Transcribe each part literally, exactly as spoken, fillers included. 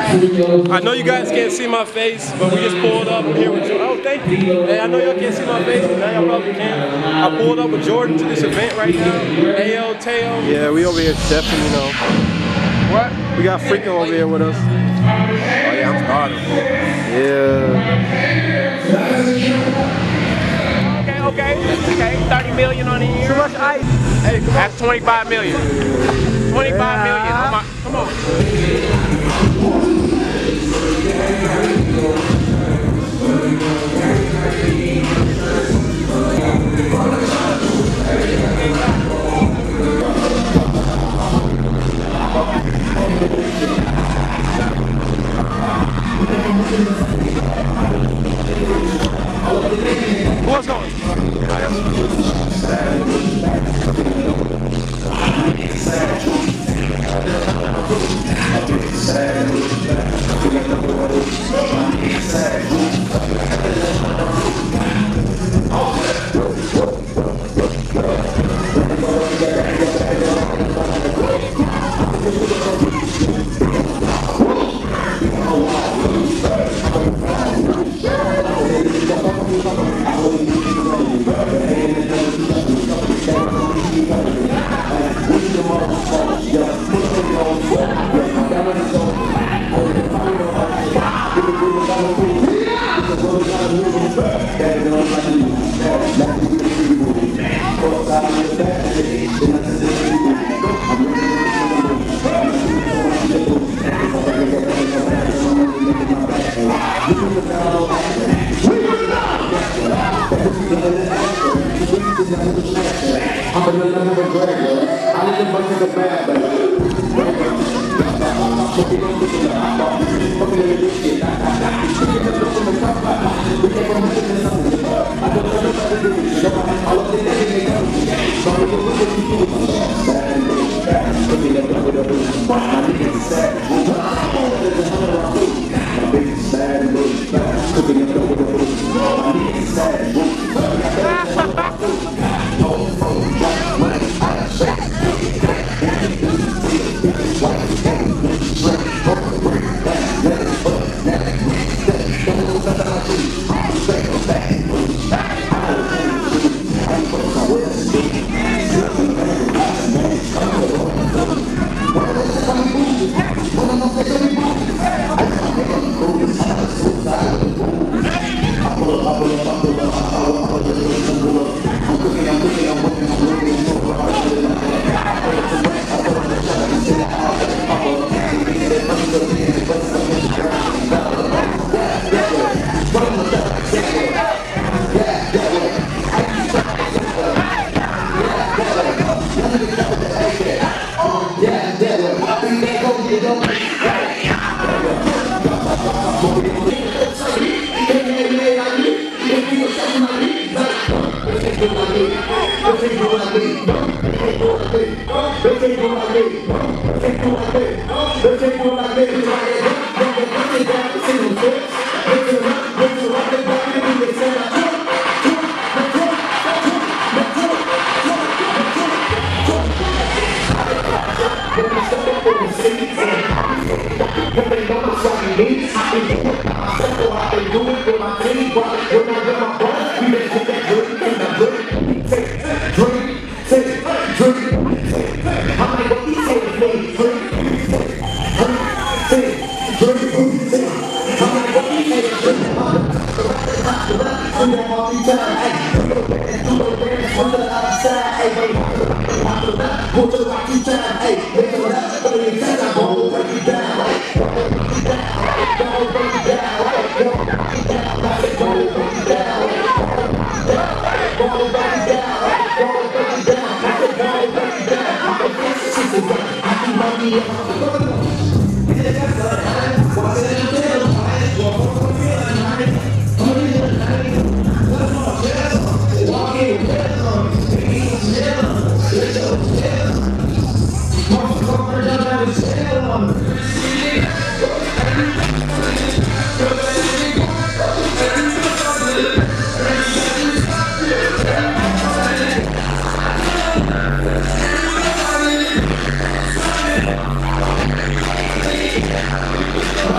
I know you guys can't see my face, but we just pulled up here with Jordan. Oh, thank you. Hey, I know y'all can't see my face, but now y'all probably can. I pulled up with Jordan to this event right now. Ayo, Teo. Yeah, we over here chefing, you know. What? We got Freakin' over here with us. Oh yeah, I'm starting. Yeah. Okay, okay, okay. thirty million on the year. Too much ice. Hey, come on. That's twenty-five million. twenty-five Yeah. million. Oh my, come on. What's going?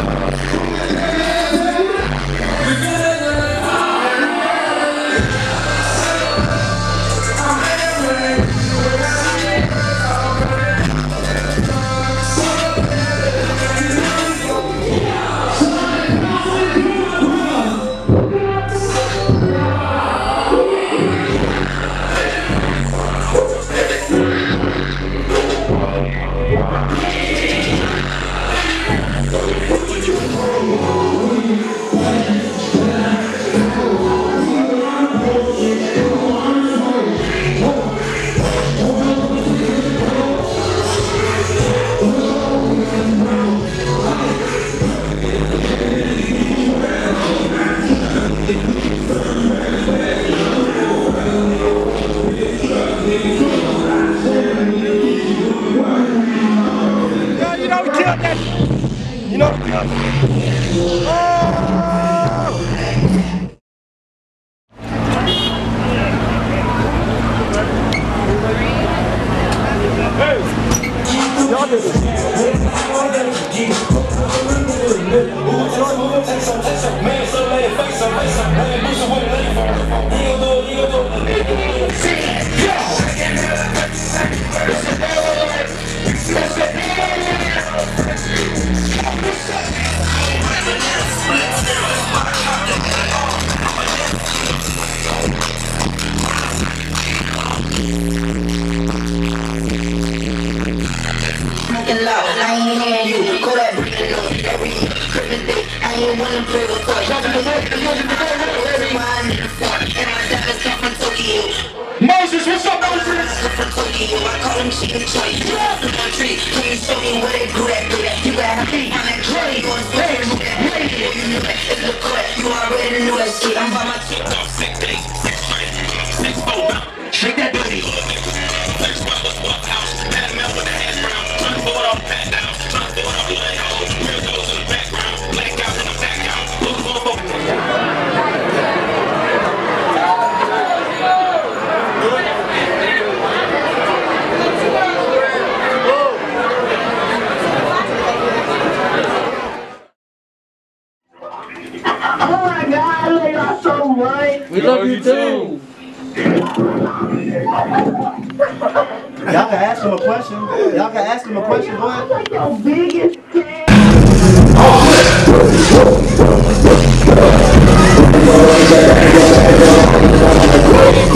I ain't hearing you. Call that breathing on every Christmas day. I ain't wanna play with toys. And my diamonds come from Tokyo. Moses, what's up, Moses? From Tokyo, I call them chicken choice. From my tree, can you show me where they grew that? You got me on that tree. You want to play with that radio? You know that it's the cut. You already know that shit. I'm by my chick. Six days, six months, six four. Shake that booty. Six dollars, one house. Had a mouth with a hash brown. Trying to pull it off, pat down. Trying to pull it off, let go. Real goes in the background. Black out in the background. Look, motherfucker. Oh my God, I love y'all so much. We love you too. Y'all can ask him a question. Y'all can ask him a question. Go ahead. What's like your biggest fan?